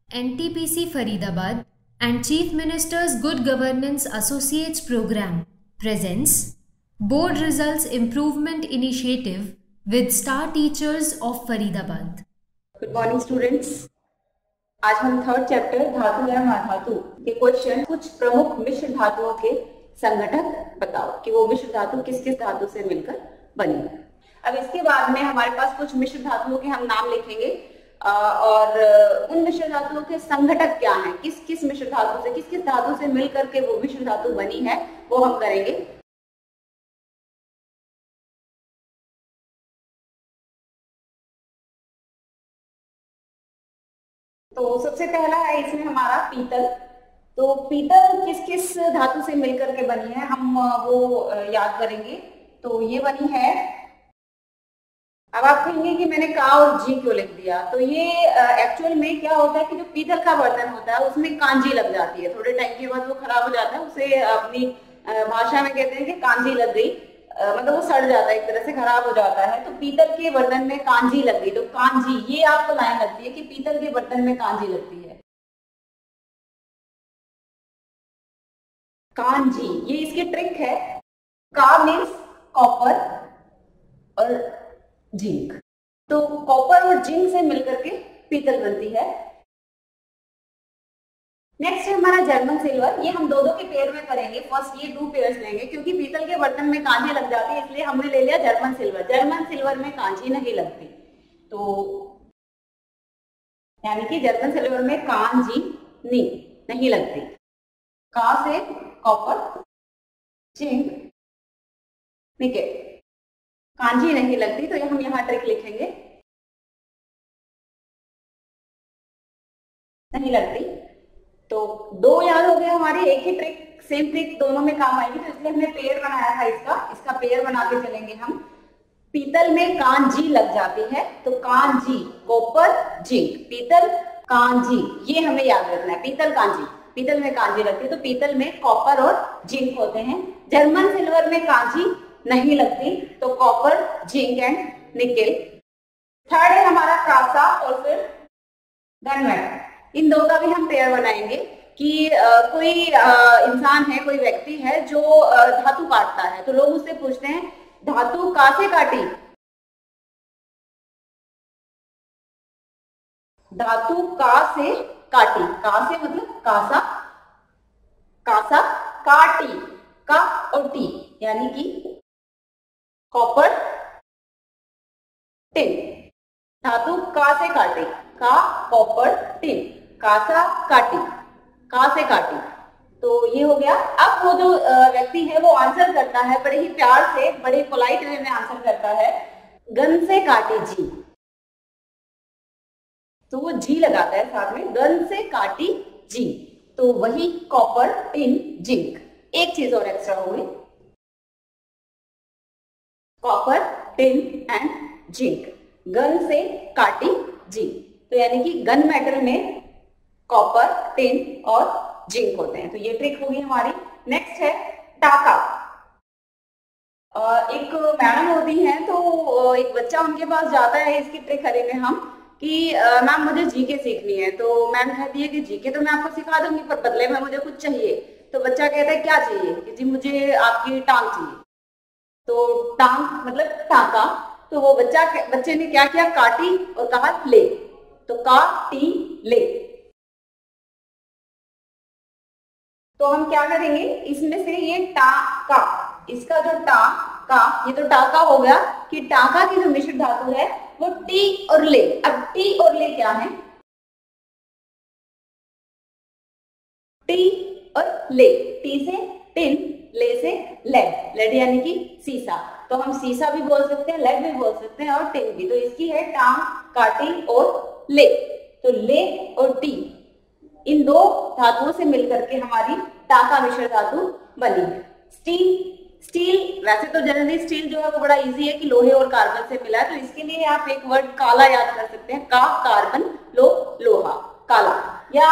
NTPC Faridabad and Chief Minister's Good Governance Associates Program presents Board Results Improvement Initiative with Star Teachers of Faridabad. Good morning students. आज हम third chapter धातु या महाधातु के question कुछ प्रमुख मिश्र धातुओं के संघटक बताओ कि वो मिश्र धातु किस किस धातु से मिलकर बनी। अब इसके बाद में हमारे पास कुछ मिश्र धातुओं के हम नाम लिखेंगे और उन मिश्र धातुओं के संघटक क्या हैं, किस किस मिश्र धातु से किस किस धातु से मिलकर के वो मिश्र धातु बनी है वो हम करेंगे। तो सबसे पहला है इसमें हमारा पीतल। तो पीतल किस किस धातु से मिलकर के बनी है हम वो याद करेंगे। तो ये बनी है, अब आप कहेंगे कि मैंने का और जी क्यों लिख दिया। तो ये एक्चुअल में क्या होता है कि जो पीतल का बर्तन होता है उसमें कांजी लग जाती है, थोड़े टाइम के बाद वो खराब हो जाता है, उसे अपनी भाषा में कहते हैं कि कांजी लग गई, मतलब वो सड़ जाता है, एक तरह से खराब हो जाता है। तो पीतल के बर्तन में कांजी लग गई, तो कांजी ये आपको लाइन लगती है कि पीतल के बर्तन में कांजी लगती है। कांजी ये इसकी ट्रिक है। का मीन्स कॉपर और जिंक, तो कॉपर और जिंक से मिलकर के पीतल बनती है। नेक्स्ट है हमारा जर्मन सिल्वर। ये हम दो दो के पेयर में करेंगे। फर्स्ट ये 2 पेयर्स लेंगे क्योंकि पीतल के बर्तन में कांजी लग जाती है, इसलिए हमने ले लिया जर्मन सिल्वर। जर्मन सिल्वर में कांजी नहीं लगती, तो यानी कि जर्मन सिल्वर में कांजी नहीं लगती। का से कॉपर, जिंक, निकेल, कांजी नहीं लगती, तो हम यहाँ ट्रिक लिखेंगे नहीं लगती। तो 2 याद हो गए हमारे, एक ही ट्रिक, सेम ट्रिक दोनों में काम आएगी, तो इसलिए हमने पेयर बनाया था। इसका पेयर बना के चलेंगे हम। पीतल में कांजी लग जाती है, तो कांजी कॉपर जिंक, पीतल कांजी, ये हमें याद रखना है। पीतल कांजी, पीतल में कांजी लगती है, तो पीतल में कॉपर और जिंक होते हैं। जर्मन सिल्वर में कांजी नहीं लगती, तो copper, zinc and nickel. Third है हमारा कांसा और फिर गनमेटल। इन दो का भी हम पेयर बनाएंगे कि कोई इंसान है, कोई व्यक्ति है जो धातु काटता है, तो लोग उससे पूछते हैं धातु का से काटी, धातु का से काटी, का से मतलब कासा, कासा काटी, का और टी यानी कि कॉपर टिन। धातु का से काटे, का कॉपर टिन, कासा काटी, का से काटी, तो ये हो गया। अब वो जो व्यक्ति है वो आंसर करता है बड़े ही प्यार से, बड़े पोलाइट वे में आंसर करता है, गन से काटी जी, तो वो जी लगाता है साथ में, गन से काटी जी, तो वही कॉपर टिन जिंक। एक चीज और एक्स्ट्रा हो गई, copper tin and zinc, gun से काटी जी, तो यानी कि गन मेटल में कॉपर, टिन और जिंक होते हैं। तो ये ट्रिक होगी हमारी। नेक्स्ट है टाका। एक मैडम होती हैं, तो एक बच्चा उनके पास जाता है इसकी ट्रिक करेंगे हम कि मैम मुझे जीके सीखनी है। तो मैम कहती है कि जीके तो मैं आपको सिखा दूंगी, पर बदले में मुझे कुछ चाहिए। तो बच्चा कहता है क्या चाहिए, कि जी मुझे आपकी टांग चाहिए। तो टांग मतलब टाका, तो वो बच्चे ने क्या किया, काटी और कहा ले, तो का टी ले। तो हम क्या करेंगे, इसमें से ये टाका, इसका जो टाका, ये तो टाका हो गया कि टाका की जो मिश्र धातु है वो टी और ले। अब टी और ले क्या है, टी और ले, टी से टिन, ले से लेड, लेड यानी कि सीसा, तो हम सीसा भी बोल सकते हैं, लेड भी बोल सकते हैं और टिन भी। तो इसकी है टांग, काटी और ले, तो ले और टी, इन दो धातुओं से मिलकर के हमारी टाका मिश्र धातु बनी है। स्टील, स्टील वैसे तो जनरली स्टील जो है वो बड़ा इजी है कि लोहे और कार्बन से मिला है, तो इसके लिए आप एक वर्ड काला याद कर सकते हैं, का कार्बन, लो लोहा, काला। या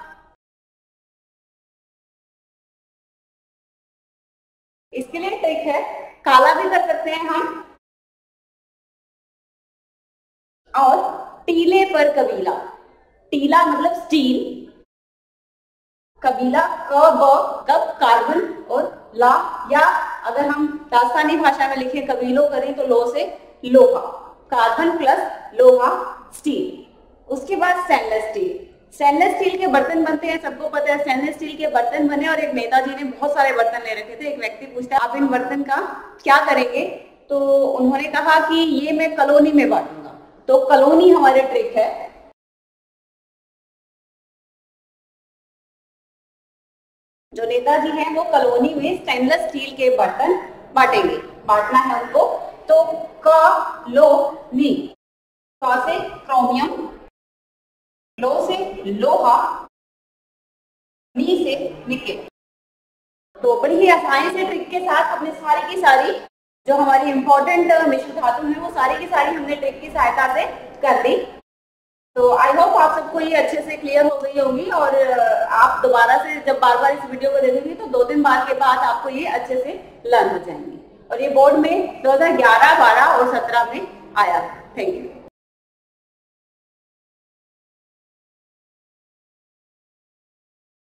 इसके लिए ट्रिक है, काला भी कर सकते हैं हम, और टीले पर कबीला, टीला मतलब स्टील, कबीला क ब कब कार्बन और ला, या अगर हम दास्तानी भाषा में लिखें कबीलों करें तो लो से लोहा, कार्बन प्लस लोहा स्टील। उसके बाद स्टेनलेस स्टील, स्टेनलेस स्टील के बर्तन बनते हैं, सबको पता है स्टेनलेस स्टील के बर्तन बने। और एक नेताजी ने बहुत सारे बर्तन ले रखे थे। एक व्यक्ति पूछता है आप इन बर्तन का क्या करेंगे, तो उन्होंने कहा कि ये मैं कॉलोनी में बांटूंगा। तो कॉलोनी हमारे ट्रिक है। जो नेताजी हैं वो कॉलोनी में स्टेनलेस स्टील के बर्तन बांटेंगे, बांटना है उनको। तो क लो नी, क से क्रोमियम, लो से लोहा, नी से निकेल। तो बड़ी ही आसानी से ट्रिक के साथ अपने सारी की सारी जो हमारी इंपॉर्टेंट मिश्र धातु है वो सारी की सारी हमने ट्रिक की सहायता से कर दी। तो आई होप आप सबको ये अच्छे से क्लियर हो गई होगी, और आप दोबारा से जब बार बार इस वीडियो को देखेंगे तो 2-3 बार के बाद आपको ये अच्छे से लर्न हो जाएंगे। और ये बोर्ड में 2011, 12 और 17 में आया। Thank you.